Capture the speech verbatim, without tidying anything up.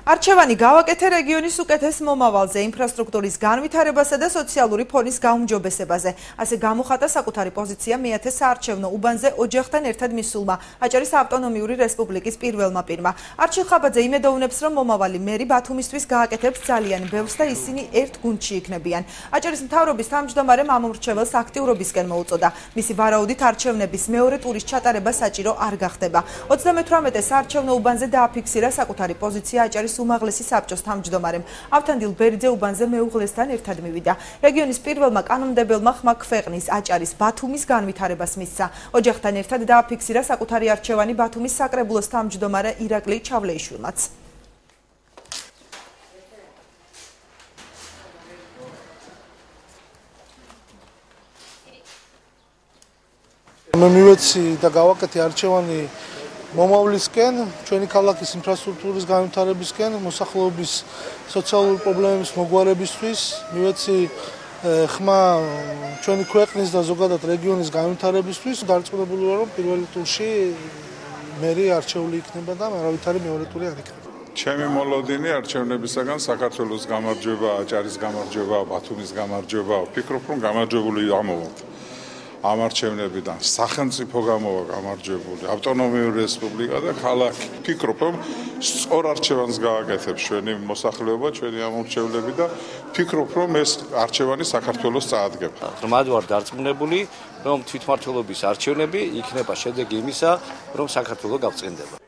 არჩევანი გავაკეთე რეგიონის უკეთეს მომავალზე, ინფრასტრუქტურის განვითარებასა და სოციალური ფონის გაუმჯობესებაზე. ასე გამოხატა საკუთარი პოზიცია მეათე საარჩევნო უბანზე ოჯახთან ერთად მისულმა, აჭარის ავტონომიური რესპუბლიკის პირველმა პირმა. არჩილ ხაბაძე იმედოვნებს, რომ მომავალი მერი ბათუმისთვის გააკეთებს ძალიან ბევრს და ისინი ერთ გუნდში იქნებიან. აჭარის მთავრობის თავმჯდომარემ ამომრჩეველს აქტიურობისკენ მოუწოდა. მისი ვარაუდით არჩევნების მეორე ტურის ჩატარება საჭირო არ გახდება. ოცდამეთვრამეტე საარჩევნო უბანზე დააფიქსირა საკუთარი პოზიცია აჭარის უმაღლესი საბჭოს თავმჯდომარემ. ავთანდილ ბერიძე უბანზე მეუღლესთან ერთად მივიდა. რეგიონის პირველმა კანონმდებელმა ხმა ქვეყნის აჭარის ბათუმის განვითარებას მისცა. ოჯახთან ერთად დააფიქსირა საკუთარი არჩევანი ბათუმის საკრებულოს თავმჯდომარე ირაკლი ჩავლეიშვილმაც. მე მივეცი და გავაკეთე არჩევანი მომავლისკენ, ჩვენი ქალაქის ინფრასტრუქტურის განვითარებისკენ, მოსახლეობის სოციალური პრობლემების მოგვარებისთვის, მივეცი ხმა ჩვენი ქვეყნის და ზოგადად რეგიონის განვითარებისთვის, დარწმუნებული ვარ, რომ პირველი ტურში მერი არჩეული იქნება და არავითარი მეორე ტური არ იქნება. ჩემი მოლოდინი არჩევნებისაგან საქართველოს გამარჯვება, აჭარის გამარჯვება, ბათუმის გამარჯვება, ვფიქრობ, რომ გამარჯვებული ამოვართ. ამ არჩევნებიდან სახელმწიფო გამოვა გამარჯვებული, ავტონომიური რესპუბლიკა და ქალაქი. ვფიქრობ, რომ სწორ არჩევანს გააკეთებს ჩვენი მოსახლეობა, ჩვენი ამომრჩევლები და ვფიქრობ, რომ ეს არჩევანი საქართველოს წაადგება. ღრმად ვარ დარწმუნებული, რომ თვითმმართველობის არჩევნები იქნება შედეგი იმისა, რომ საქართველო გავწყინდება.